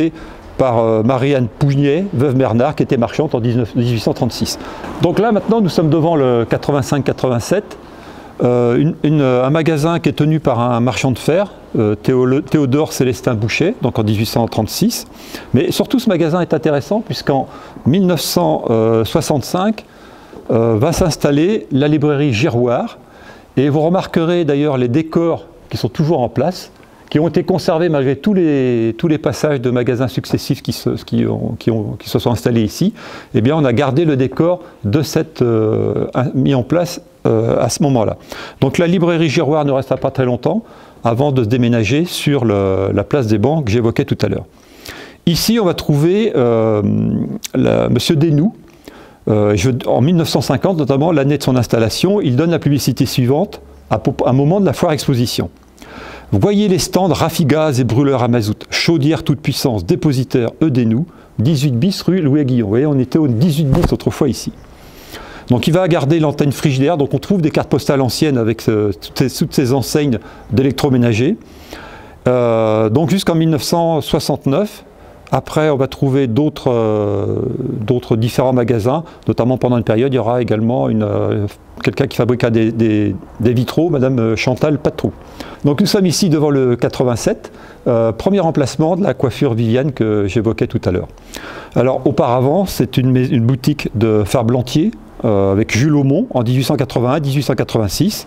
par euh, Marie-Anne Pougnet, veuve Bernard, qui était marchande en mille huit cent trente-six. Donc là, maintenant, nous sommes devant le quatre-vingt-cinq quatre-vingt-sept, euh, une, une, un magasin qui est tenu par un marchand de fer, euh, Théo, Théodore Célestin Boucher, donc en mille huit cent trente-six. Mais surtout, ce magasin est intéressant, puisqu'en mille neuf cent soixante-cinq euh, va s'installer la librairie Giroir. Et vous remarquerez d'ailleurs les décors qui sont toujours en place, qui ont été conservés malgré tous les, tous les passages de magasins successifs qui se, qui ont, qui ont, qui se sont installés ici. Eh bien, on a gardé le décor de cette euh, mis en place euh, à ce moment-là. Donc la librairie Giroir ne restera pas très longtemps avant de se déménager sur le, la place des bancs que j'évoquais tout à l'heure. Ici, on va trouver euh, la, Monsieur Desnoux. Euh, je, en mille neuf cent cinquante, notamment l'année de son installation, il donne la publicité suivante à, à un moment de la foire exposition. Vous voyez les stands Raffi-Gaz et brûleurs à mazout, chaudière toute puissance, dépositaire E. Desnoux, dix-huit bis rue Louis-Aguillon. Vous voyez, on était au dix-huit bis autrefois ici. Donc il va garder l'antenne frigidaire, donc on trouve des cartes postales anciennes avec ce, toutes, ces, toutes ces enseignes d'électroménager. Euh, donc jusqu'en mille neuf cent soixante-neuf, après on va trouver d'autres euh, d'autres différents magasins, notamment pendant une période, il y aura également une... Euh, quelqu'un qui fabriqua des, des, des vitraux, Madame Chantal Patrou. Donc nous sommes ici devant le quatre-vingt-sept, euh, premier emplacement de la coiffure Viviane que j'évoquais tout à l'heure. Alors auparavant, c'est une, une boutique de Farblantier euh, avec Jules Aumont en mille huit cent quatre-vingt-un mille huit cent quatre-vingt-six.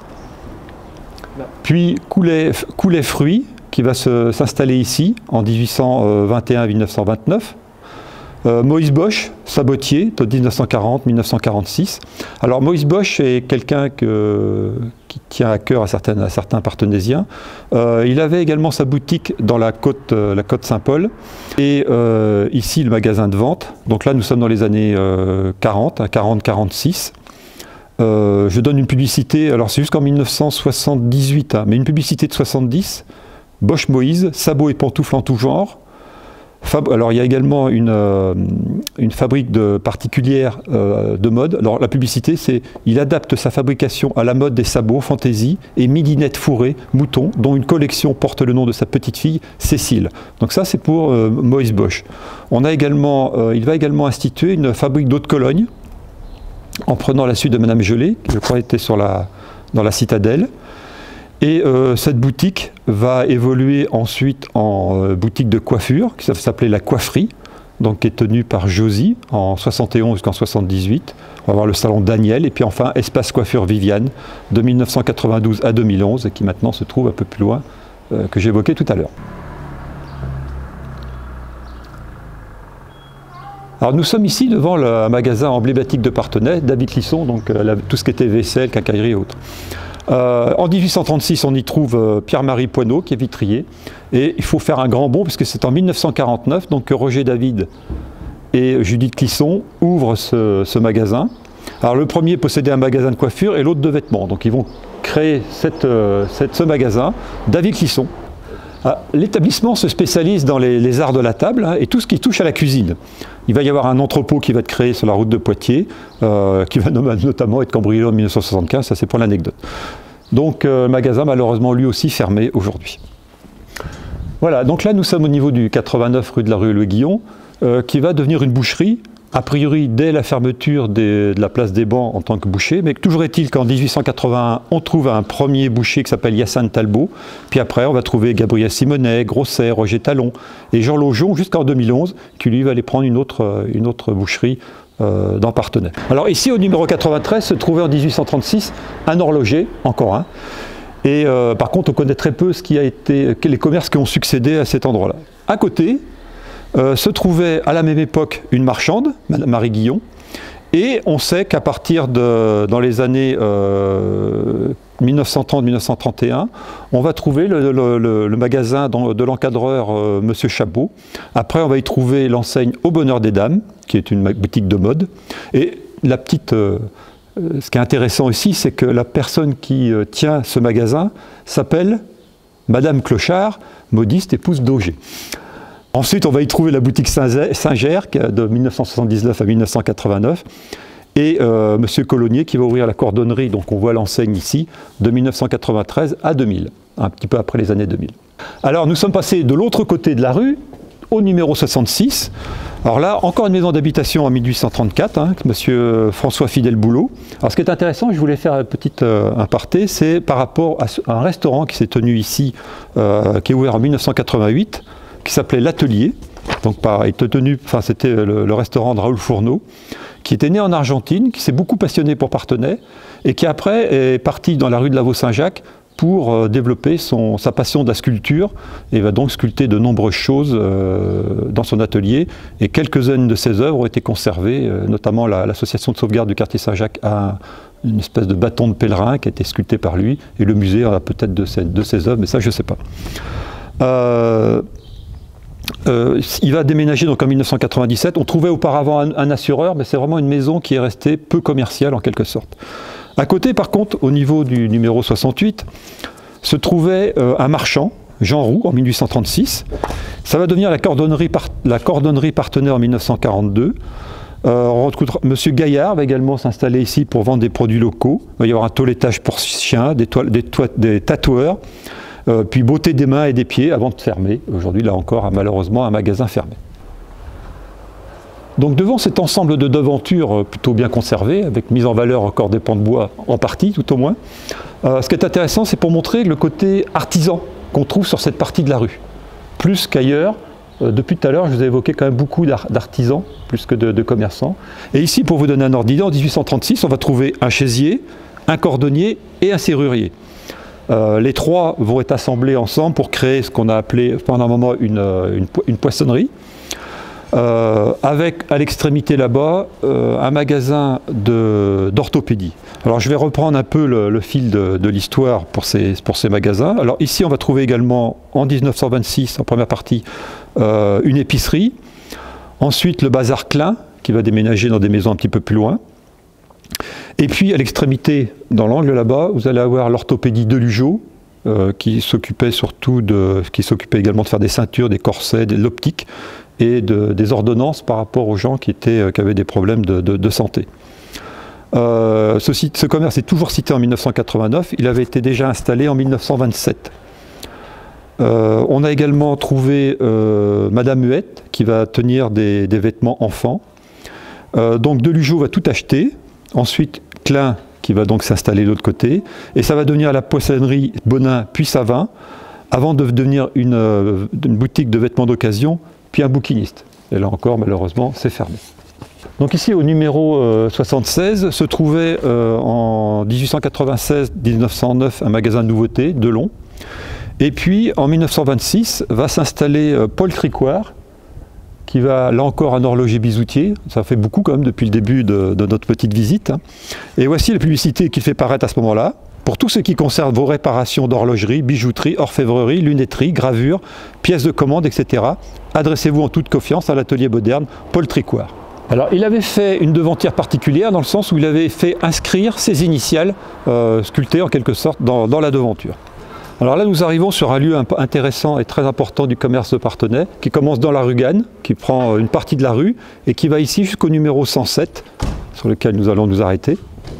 Puis Coulet, Coulet Fruits qui va s'installer ici en mille huit cent vingt et un mille neuf cent vingt-neuf. Euh, Moïse Bosch, sabotier, de mille neuf cent quarante mille neuf cent quarante-six. Alors Moïse Bosch est quelqu'un qui tient à cœur à, certaines, à certains partenaisiens. Euh, il avait également sa boutique dans la côte, euh, la côte Saint-Paul. Et euh, ici, le magasin de vente. Donc là, nous sommes dans les années euh, quarante, à quarante quarante-six. Euh, je donne une publicité, alors c'est jusqu'en mille neuf cent soixante-dix-huit, hein, mais une publicité de soixante-dix. Bosch Moïse, sabots et pantoufles en tout genre. Alors il y a également une, euh, une fabrique de particulière euh, de mode. Alors la publicité, c'est il adapte sa fabrication à la mode des sabots, fantaisie et midinettes fourrées, moutons, dont une collection porte le nom de sa petite fille, Cécile. Donc ça c'est pour euh, Moïse Bosch. On a également, euh, il va également instituer une fabrique d'eau de Cologne, en prenant la suite de Madame Gelée, qui je crois était sur la, dans la citadelle. Et euh, cette boutique va évoluer ensuite en euh, boutique de coiffure, qui s'appelait la Coifferie, donc qui est tenue par Josie en soixante et onze jusqu'en soixante-dix-huit. On va avoir le salon Daniel, et puis enfin Espace Coiffure Viviane, de mille neuf cent quatre-vingt-douze à deux mille onze, et qui maintenant se trouve un peu plus loin, euh, que j'évoquais tout à l'heure. Alors nous sommes ici devant le, un magasin emblématique de Parthenay, David Clisson, donc euh, la, tout ce qui était vaisselle, quincaillerie et autres. Euh, en mille huit cent trente-six, on y trouve euh, Pierre-Marie Poineau, qui est vitrier. Et il faut faire un grand bond, puisque c'est en mille neuf cent quarante-neuf, donc que Roger David et Judith Clisson ouvrent ce, ce magasin. Alors le premier possédait un magasin de coiffure et l'autre de vêtements. Donc ils vont créer cette, euh, cette, ce magasin, David Clisson. Ah, l'établissement se spécialise dans les, les arts de la table, hein, et tout ce qui touche à la cuisine. Il va y avoir un entrepôt qui va être créé sur la route de Poitiers, euh, qui va notamment être cambriolé en mille neuf cent soixante-quinze, ça c'est pour l'anecdote. Donc euh, le magasin malheureusement lui aussi fermé aujourd'hui. Voilà, donc là nous sommes au niveau du quatre-vingt-neuf rue de la rue Louis-Aguillon, euh, qui va devenir une boucherie, a priori dès la fermeture des, de la place des Bancs en tant que boucher, mais toujours est-il qu'en mille huit cent quatre-vingt-un, on trouve un premier boucher qui s'appelle Hyacinthe Talbot, puis après on va trouver Gabriel Simonet, Grosset, Roger Talon, et Jean Laujon jusqu'en deux mille onze, qui lui va aller prendre une autre, une autre boucherie euh, dans Parthenay. Alors ici au numéro quatre-vingt-treize se trouvait en mille huit cent trente-six un horloger, encore un, et euh, par contre on connaît très peu ce qui a été, les commerces qui ont succédé à cet endroit-là. À côté, Euh, se trouvait à la même époque une marchande, Madame Marie Guillon, et on sait qu'à partir de, dans les années euh, mille neuf cent trente mille neuf cent trente et un, on va trouver le, le, le, le magasin de l'encadreur euh, Monsieur Chabot. Après, on va y trouver l'enseigne Au Bonheur des Dames, qui est une boutique de mode. Et la petite, euh, ce qui est intéressant aussi, c'est que la personne qui euh, tient ce magasin s'appelle Madame Clochard, modiste épouse d'Auger. Ensuite, on va y trouver la boutique Saint-Ger, de mille neuf cent soixante-dix-neuf à mille neuf cent quatre-vingt-neuf, et euh, Monsieur Colonnier qui va ouvrir la cordonnerie, donc on voit l'enseigne ici, de mille neuf cent quatre-vingt-treize à deux mille, un petit peu après les années deux mille. Alors nous sommes passés de l'autre côté de la rue, au numéro soixante-six. Alors là, encore une maison d'habitation en mille huit cent trente-quatre, hein, monsieur François Fidel-Boulot. Alors ce qui est intéressant, je voulais faire une petite euh, aparté, c'est par rapport à, ce, à un restaurant qui s'est tenu ici, euh, qui est ouvert en mille neuf cent quatre-vingt-huit, qui s'appelait L'Atelier. Donc pareil, tenu, enfin, c'était le, le restaurant de Raoul Fourneau, qui était né en Argentine, qui s'est beaucoup passionné pour Parthenay, et qui après est parti dans la rue de Lavaux-Saint-Jacques pour euh, développer son, sa passion de la sculpture, et va donc sculpter de nombreuses choses euh, dans son atelier, et quelques-unes de ses œuvres ont été conservées, euh, notamment l'association la, de sauvegarde du quartier Saint-Jacques a une espèce de bâton de pèlerin qui a été sculpté par lui, et le musée a peut-être de ses, de ses œuvres, mais ça je ne sais pas. Euh, Euh, il va déménager donc en mille neuf cent quatre-vingt-dix-sept. On trouvait auparavant un, un assureur, mais c'est vraiment une maison qui est restée peu commerciale en quelque sorte. À côté, par contre, au niveau du numéro soixante-huit, se trouvait euh, un marchand, Jean Roux, en mille huit cent trente-six. Ça va devenir la cordonnerie, par, la cordonnerie Parthenay en mille neuf cent quarante-deux. Euh, on retrouve Monsieur Gaillard va également s'installer ici pour vendre des produits locaux. Il va y avoir un toilettage pour chiens, des, toiles, des, toiles, des tatoueurs. Euh, puis beauté des mains et des pieds avant de fermer. Aujourd'hui, là encore, malheureusement, un magasin fermé. Donc devant cet ensemble de devantures plutôt bien conservées, avec mise en valeur encore des pans de bois, en partie tout au moins, euh, ce qui est intéressant, c'est pour montrer le côté artisan qu'on trouve sur cette partie de la rue. Plus qu'ailleurs, euh, depuis tout à l'heure, je vous ai évoqué quand même beaucoup d'artisans, plus que de, de commerçants. Et ici, pour vous donner un ordre d'idée, en mille huit cent trente-six, on va trouver un chaisier, un cordonnier et un serrurier. Euh, les trois vont être assemblés ensemble pour créer ce qu'on a appelé pendant un moment une, une, une poissonnerie, euh, avec à l'extrémité là-bas euh, un magasin d'orthopédie. Alors je vais reprendre un peu le, le fil de, de l'histoire pour ces, pour ces magasins. Alors ici on va trouver également en mille neuf cent vingt-six, en première partie, euh, une épicerie, ensuite le bazar Klein qui va déménager dans des maisons un petit peu plus loin. Et puis à l'extrémité, dans l'angle là-bas, vous allez avoir l'orthopédie Delugeot, euh, qui s'occupait surtout de, qui s'occupait également de faire des ceintures, des corsets, de l'optique et de, des ordonnances par rapport aux gens qui, étaient, qui avaient des problèmes de, de, de santé. Euh, ce, site, ce commerce est toujours cité en mille neuf cent quatre-vingt-neuf, il avait été déjà installé en mille neuf cent vingt-sept. Euh, on a également trouvé euh, Madame Huette qui va tenir des, des vêtements enfants. Euh, donc Delugeot va tout acheter. Ensuite, Klein qui va donc s'installer de l'autre côté, et ça va devenir la poissonnerie Bonin puis Savin, avant de devenir une, euh, une boutique de vêtements d'occasion, puis un bouquiniste. Et là encore, malheureusement, c'est fermé. Donc ici, au numéro euh, soixante-seize, se trouvait euh, en mille huit cent quatre-vingt-seize mille neuf cent neuf un magasin de nouveautés, Delon. Et puis, en mille neuf cent vingt-six, va s'installer euh, Paul Tricoire, qui va, là encore, un horloger bijoutier. Ça fait beaucoup quand même depuis le début de, de notre petite visite. Et voici la publicité qu'il fait paraître à ce moment-là. Pour tout ce qui concerne vos réparations d'horlogerie, bijouterie, orfèvrerie, lunetterie, gravure, pièces de commande, et cetera, adressez-vous en toute confiance à l'atelier moderne Paul Tricoire. Alors, il avait fait une devanture particulière dans le sens où il avait fait inscrire ses initiales euh, sculptées en quelque sorte dans, dans la devanture. Alors là, nous arrivons sur un lieu intéressant et très important du commerce de Parthenay, qui commence dans la rue Ganne, qui prend une partie de la rue, et qui va ici jusqu'au numéro cent sept, sur lequel nous allons nous arrêter.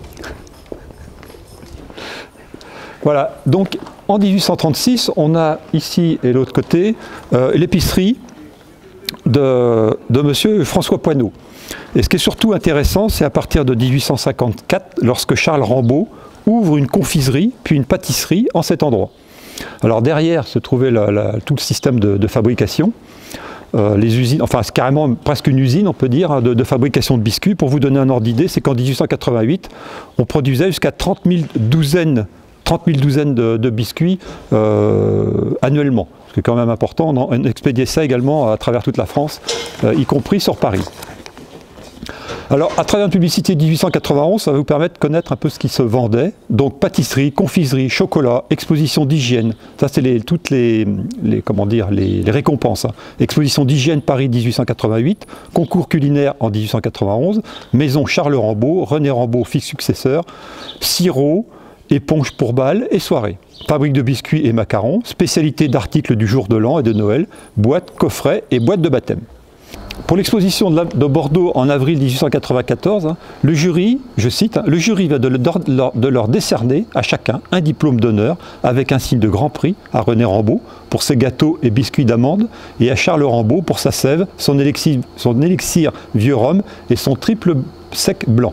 Voilà, donc en mille huit cent trente-six, on a ici et l'autre côté euh, l'épicerie de, de monsieur François Poineau. Et ce qui est surtout intéressant, c'est à partir de mille huit cent cinquante-quatre, lorsque Charles Rambaud ouvre une confiserie, puis une pâtisserie en cet endroit. Alors derrière se trouvait la, la, tout le système de, de fabrication, euh, les usines, enfin c'est carrément presque une usine on peut dire, hein, de, de fabrication de biscuits. Pour vous donner un ordre d'idée, c'est qu'en mille huit cent quatre-vingt-huit, on produisait jusqu'à trente mille douzaines, trente mille douzaines de, de biscuits euh, annuellement. C'est quand même important, on, on expédiait ça également à travers toute la France, euh, y compris sur Paris. Alors, à travers une publicité de mille huit cent quatre-vingt-onze, ça va vous permettre de connaître un peu ce qui se vendait. Donc, pâtisserie, confiserie, chocolat, exposition d'hygiène. Ça, c'est les, toutes les, les, comment dire, les, les récompenses. Hein. Exposition d'hygiène Paris mille huit cent quatre-vingt-huit, concours culinaire en mille huit cent quatre-vingt-onze, maison Charles Rambaud, René Rambaud, fils successeur, sirop, éponge pour balles et soirée. Fabrique de biscuits et macarons, spécialité d'articles du jour de l'an et de Noël, boîte, coffret et boîte de baptême. pour l'exposition de, de Bordeaux en avril mille huit cent quatre-vingt-quatorze, hein, le jury, je cite, hein, le jury va de, de, de leur décerner à chacun un diplôme d'honneur avec un signe de Grand Prix à René Rambaud pour ses gâteaux et biscuits d'amande et à Charles Rambaud pour sa sève, son élixir, son élixir vieux rhum et son triple sec blanc.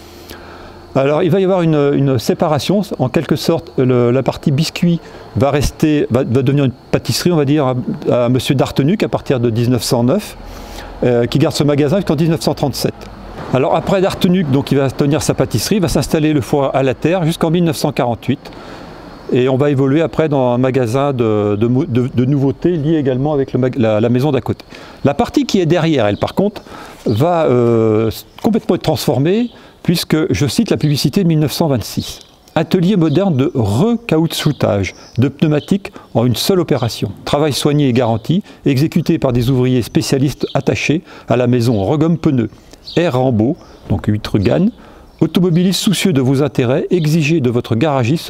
Alors il va y avoir une, une séparation, en quelque sorte le, la partie biscuit va rester, va, va devenir une pâtisserie on va dire à, à M. d'Artenuc à partir de mille neuf cent neuf, euh, qui garde ce magasin jusqu'en mille neuf cent trente-sept. Alors après d'Artenuc, donc il va tenir sa pâtisserie, va s'installer le four à la terre jusqu'en mille neuf cent quarante-huit. Et on va évoluer après dans un magasin de, de, de, de nouveautés lié également avec le, la, la maison d'à côté. La partie qui est derrière, elle par contre, va euh, complètement être transformée puisque, je cite la publicité de mille neuf cent vingt-six, atelier moderne de recaoutchoutage de pneumatiques en une seule opération. Travail soigné et garanti, exécuté par des ouvriers spécialistes attachés à la maison Regomme Pneus. R. Rambaud, donc huit rue Gannes, automobiliste soucieux de vos intérêts, exigez de votre garagiste ce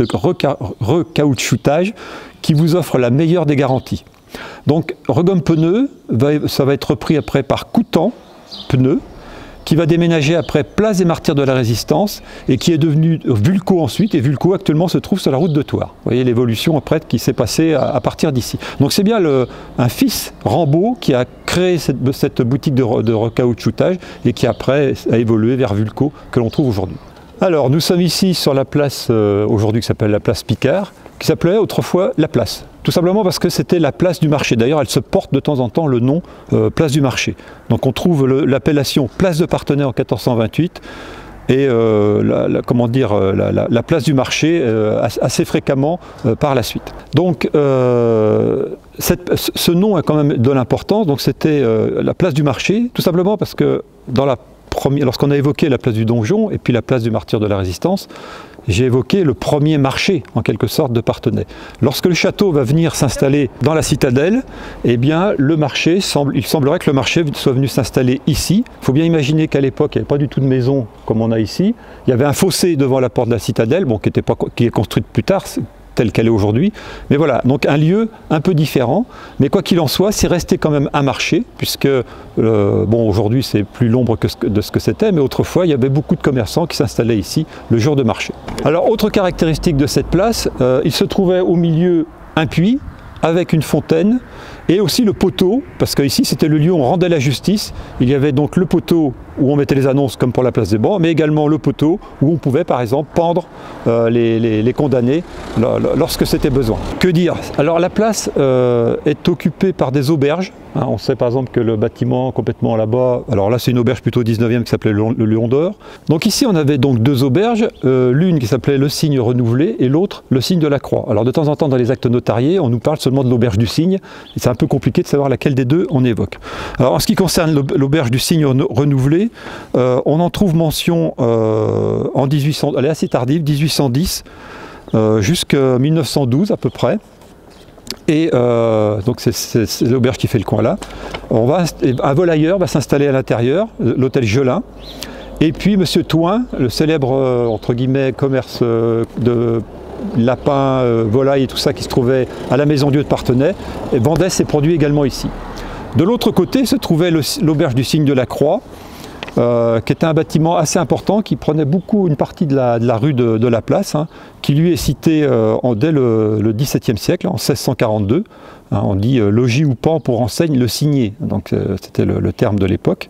recaoutchoutage qui vous offre la meilleure des garanties. Donc Regomme Pneus, ça va être repris après par Coutan Pneus, qui va déménager après Place des Martyrs de la Résistance et qui est devenu Vulco ensuite, et Vulco actuellement se trouve sur la route de Thouars. Vous voyez l'évolution après qui s'est passée à, à partir d'ici. Donc c'est bien le, un fils Rambaud qui a créé cette, cette boutique de, de recaoutchoutage et qui après a évolué vers Vulco que l'on trouve aujourd'hui. Alors nous sommes ici sur la place euh, aujourd'hui qui s'appelle la place Picard, qui s'appelait autrefois la place. Tout simplement parce que c'était la place du marché. D'ailleurs, elle se porte de temps en temps le nom euh, place du marché. Donc on trouve l'appellation place de Parthenay en quatorze cent vingt-huit et euh, la, la, comment dire, la, la, la place du marché euh, assez fréquemment euh, par la suite. Donc euh, cette, ce nom a quand même de l'importance. Donc c'était euh, la place du marché, tout simplement parce que dans la première, lorsqu'on a évoqué la place du Donjon et puis la place du Martyr de la Résistance, j'ai évoqué le premier marché, en quelque sorte, de Parthenay. Lorsque le château va venir s'installer dans la citadelle, eh bien, le marché, semble, il semblerait que le marché soit venu s'installer ici. Il faut bien imaginer qu'à l'époque, il n'y avait pas du tout de maison comme on a ici. Il y avait un fossé devant la porte de la citadelle, bon, qui, était pas, qui est construite plus tard, telle qu'elle est aujourd'hui. Mais voilà, donc un lieu un peu différent. Mais quoi qu'il en soit, c'est resté quand même un marché, puisque, euh, bon, aujourd'hui, c'est plus l'ombre que ce, de ce que c'était, mais autrefois, il y avait beaucoup de commerçants qui s'installaient ici le jour de marché. Alors, autre caractéristique de cette place, euh, il se trouvait au milieu un puits, avec une fontaine, et aussi le poteau, parce qu'ici, c'était le lieu où on rendait la justice. Il y avait donc le poteau où on mettait les annonces, comme pour la place des bancs, mais également le poteau où on pouvait, par exemple, pendre euh, les, les, les condamnés lorsque c'était besoin. Que dire? Alors, la place euh, est occupée par des auberges. Hein, on sait, par exemple, que le bâtiment complètement là-bas, alors là, c'est une auberge plutôt dix-neuvième qui s'appelait le, le Lion d'Or. Donc ici, on avait donc deux auberges, euh, l'une qui s'appelait le Cygne renouvelé et l'autre le Cygne de la Croix. Alors, de temps en temps, dans les actes notariés, on nous parle seulement de l'auberge du Cygne. C'est un peu compliqué de savoir laquelle des deux on évoque. Alors, en ce qui concerne l'auberge du Cygne renouvelé, Euh, on en trouve mention euh, en mille huit cents, elle est assez tardive, mille huit cent dix, euh, jusqu'à mille neuf cent douze à peu près. Et euh, donc c'est l'auberge qui fait le coin là. On va, un volailleur va s'installer à l'intérieur, l'hôtel Gelin. Et puis M. Touin, le célèbre euh, entre guillemets commerce euh, de lapins, euh, volailles et tout ça qui se trouvait à la Maison Dieu de Parthenay, et vendait ses produits également ici. De l'autre côté se trouvait l'auberge du Cygne de la Croix, Euh, qui était un bâtiment assez important, qui prenait beaucoup une partie de la, de la rue de, de la Place, hein, qui lui est cité euh, en, dès le, le dix-septième siècle, en seize cent quarante-deux. Hein, on dit euh, logis ou pan pour enseigne le signé, donc euh, c'était le, le terme de l'époque.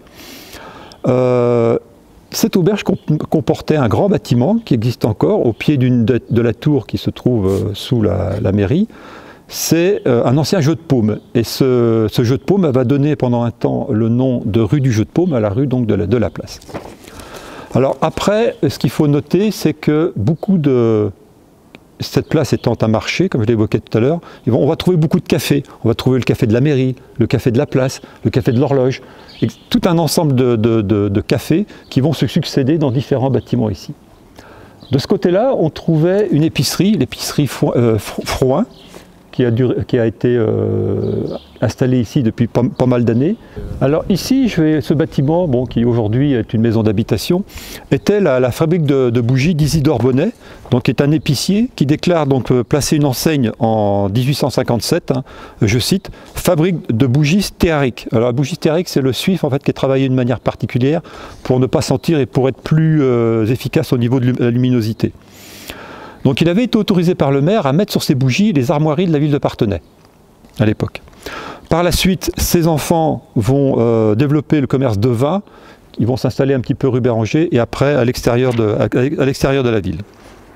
Euh, cette auberge comportait un grand bâtiment qui existe encore au pied d'une de, de la tour qui se trouve euh, sous la, la mairie. C'est euh, un ancien jeu de paume, et ce, ce jeu de paume va donner pendant un temps le nom de rue du jeu de paume à la rue donc de la, de la Place. Alors après, ce qu'il faut noter, c'est que beaucoup de... Cette place étant un marché, comme je l'évoquais tout à l'heure, on va trouver beaucoup de cafés. On va trouver le café de la mairie, le café de la Place, le café de l'horloge, tout un ensemble de, de, de, de cafés qui vont se succéder dans différents bâtiments ici. De ce côté-là, on trouvait une épicerie, l'épicerie euh, Frouin, qui a, duré, qui a été euh, installé ici depuis pas, pas mal d'années. Alors ici, je vais, ce bâtiment, bon, qui aujourd'hui est une maison d'habitation, était la, la fabrique de, de bougies d'Isidore Bonnet, donc qui est un épicier qui déclare donc euh, placer une enseigne en mille huit cent cinquante-sept, hein, je cite, fabrique de bougies stéariques. Alors la bougie stéarique, c'est le suif en fait qui est travaillé d'une manière particulière pour ne pas sentir et pour être plus euh, efficace au niveau de la luminosité. Donc il avait été autorisé par le maire à mettre sur ses bougies les armoiries de la ville de Parthenay, à l'époque. Par la suite, ses enfants vont euh, développer le commerce de vin, ils vont s'installer un petit peu rue Béranger et après à l'extérieur de, à, à l'extérieur de la ville.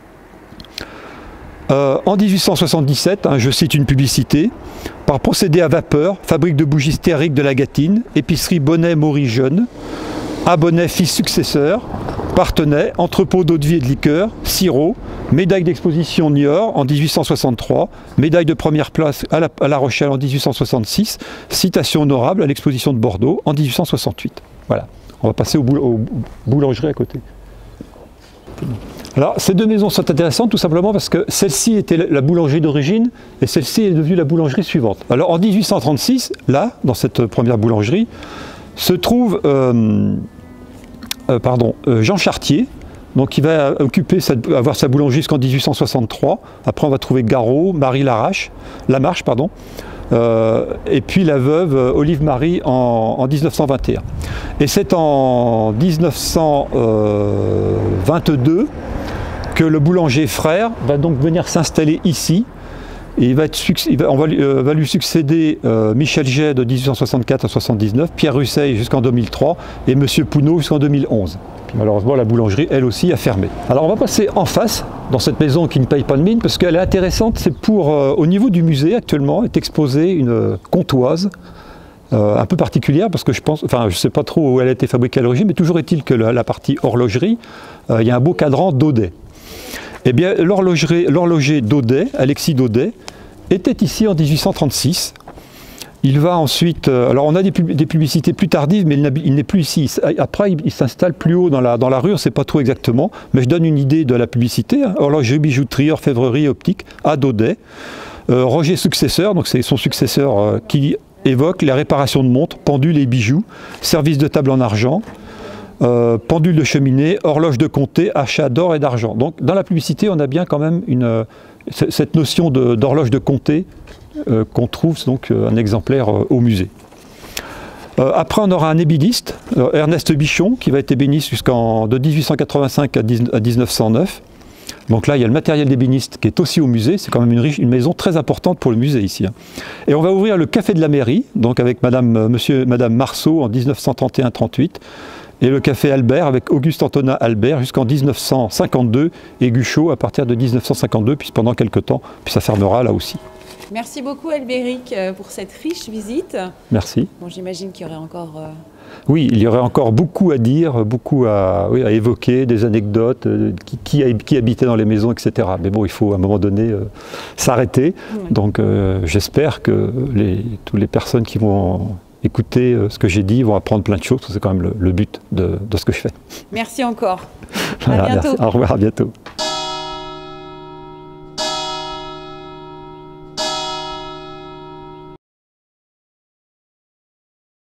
Euh, en mille huit cent soixante-dix-sept, hein, je cite une publicité, par procédé à vapeur, fabrique de bougies stéariques de la Gâtine, épicerie Bonnet-Maury Jeune, à Bonnet fils successeur, Parthenay, entrepôt d'eau-de-vie et de liqueur, sirop, médaille d'exposition Niort en mille huit cent soixante-trois, médaille de première place à La, à la Rochelle en mille huit cent soixante-six, citation honorable à l'exposition de Bordeaux en mille huit cent soixante-huit. Voilà, on va passer au, boul au boulangerie à côté. Alors ces deux maisons sont intéressantes tout simplement parce que celle-ci était la boulangerie d'origine et celle-ci est devenue la boulangerie suivante. Alors en mille huit cent trente-six, là, dans cette première boulangerie, se trouve euh, euh, pardon, euh, Jean Chartier, donc qui va occuper sa, avoir sa boulangerie jusqu'en mille huit cent soixante-trois. Après on va trouver Garot, Marie Larache, Lamarche, pardon, euh, et puis la veuve euh, Olive Marie en, en mille neuf cent vingt et un. Et c'est en mille neuf cent vingt-deux que le boulanger frère va donc venir s'installer ici. Et il va être, il va, on va, euh, va lui succéder euh, Michel Jay de mille huit cent soixante-quatre à soixante-dix-neuf, Pierre Russeil jusqu'en deux mille trois et Monsieur Pounot jusqu'en deux mille onze. Puis malheureusement la boulangerie elle aussi a fermé. Alors on va passer en face dans cette maison qui ne paye pas de mine parce qu'elle est intéressante. C'est pour, euh, au niveau du musée actuellement est exposée une comptoise euh, un peu particulière parce que je pense, enfin je ne sais pas trop où elle a été fabriquée à l'origine, mais toujours est-il que la, la partie horlogerie, euh, il y a un beau cadran Daudet. Eh bien, l'horloger Daudet, Alexis Daudet, était ici en mille huit cent trente-six. Il va ensuite... Euh, alors, on a des, pub des publicités plus tardives, mais il n'est plus ici. Après, il, il s'installe plus haut dans la, dans la rue, on ne sait pas trop exactement, mais je donne une idée de la publicité. Hein. Horlogerie, bijouterie, orfèvrerie et optique à Daudet. Euh, Roger Successeur, donc c'est son successeur euh, qui évoque la réparation de montres, pendules et bijoux, service de table en argent, Euh, pendule de cheminée, horloge de comté, achat d'or et d'argent. Donc dans la publicité, on a bien quand même une, euh, cette notion d'horloge de, de comté euh, qu'on trouve donc euh, un exemplaire euh, au musée. Euh, après, on aura un ébéniste, euh, Ernest Bichon, qui va être ébéniste jusqu'en de mille huit cent quatre-vingt-cinq à mille neuf cent neuf. Donc là, il y a le matériel d'ébéniste qui est aussi au musée. C'est quand même une, riche, une maison très importante pour le musée ici. Hein. Et on va ouvrir le café de la mairie, donc avec Madame, euh, Monsieur, Madame Marceau en mille neuf cent trente et un trente-huit. Et le café Albert avec Auguste Antonin Albert jusqu'en mille neuf cent cinquante-deux et Guchot à partir de mille neuf cent cinquante-deux, puis pendant quelques temps, puis ça fermera là aussi. Merci beaucoup Albéric pour cette riche visite. Merci. Bon, j'imagine qu'il y aurait encore... Euh... Oui, il y aurait encore beaucoup à dire, beaucoup à, oui, à évoquer, des anecdotes, euh, qui, qui, qui habitait dans les maisons, et cetera. Mais bon, il faut à un moment donné euh, s'arrêter. Oui. Donc euh, j'espère que les, toutes les personnes qui vont... écouter ce que j'ai dit, ils vont apprendre plein de choses, c'est quand même le, le but de, de ce que je fais. Merci encore. Voilà, à bientôt. Merci. Au revoir, à bientôt.